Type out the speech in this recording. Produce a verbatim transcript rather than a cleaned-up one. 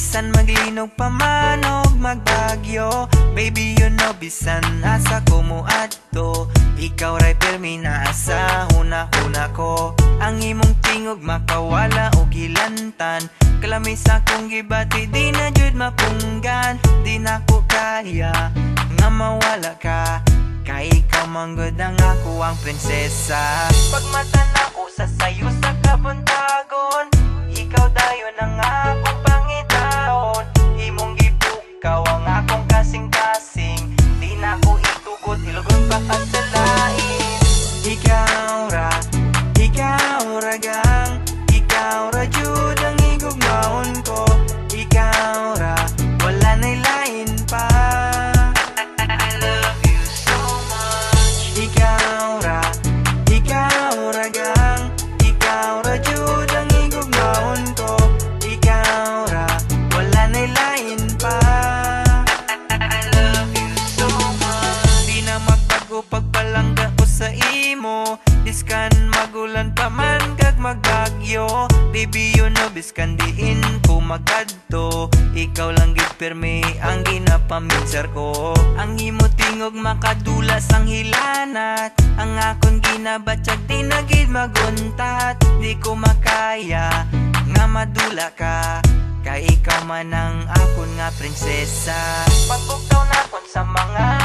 Bisan maglinog pa man og magbagyo, baby you know bisan asa ko mo adto. Ikaw ray pirmi na asa huna-huna ko. Ang imong tingog makawala og gilantan. Kalamis akong gibati di na jud mapunggan. Di na ko kaya nga mawala ka, kay ikaw manggod ang ako ang prinsesa. Pagmata na ko sa sayo sa kabuntagon, ikaw dayon ang akong pangitaon. Imong gipukaw ang akong kasing-kasing, di na ko itugot ilugon pa ka sa lain. Ikaw ra, ikaw ra gang, ikaw ra jud ang igugmaon ko. Ikaw ra, wala na'y lain pa. I love you so much. Ikaw ra, ikaw ra gang, ikaw ra jud ang igugmaon ko. Ikaw ra, wala na'y lain pa. I love you so much. Di na magbago pagpalangga ko sa imo, biskan magulan pa man kag magbagyo. Baby you know biskan diin ko magadto, ikaw lang gid pirmi ang ginapaminsar ko. Ang imo tingog makadulas ang hilanat, ang akon ginabatyag di na gid maguntat. Di ko makaya nga madula ka, kay ikaw man ang akon nga prinsesa. Pagbuktaw na kon sa mga